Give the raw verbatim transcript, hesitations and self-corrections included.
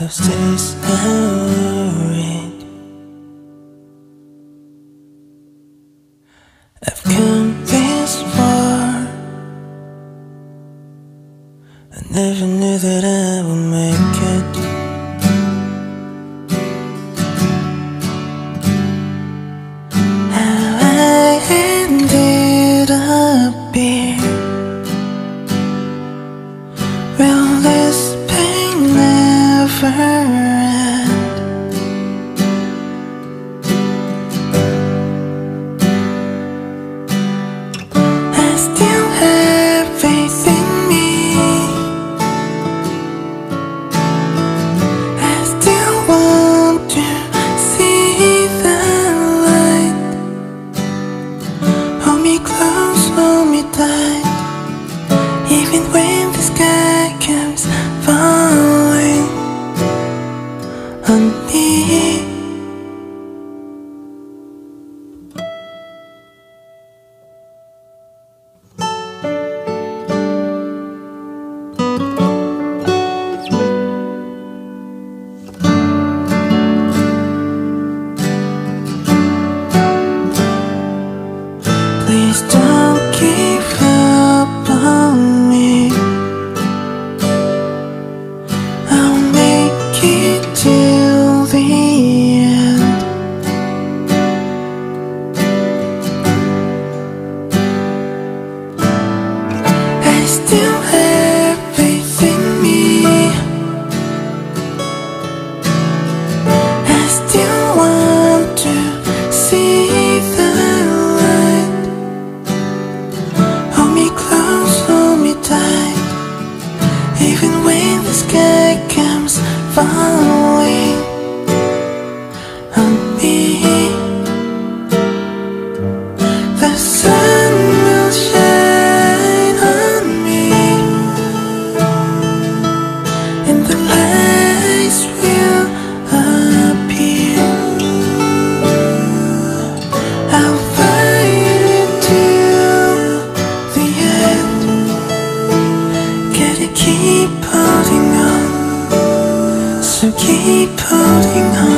those days hurried. I've come this far. I never knew that I would make it. How I ended up here. Will this pain never end? I still have faith in me. I still want to see the light. Hold me close, hold me tight. Even when the sky comes falling on me. Please don't give up on me. I'll make it till the end. I still have faith in me. I still want to see the light. Hold me close, hold me tight. Even when the sky comes falling on me. The sun will shine on me, and the lights will appear. I'll fight it till the end. Gotta keep holding on, so keep holding on.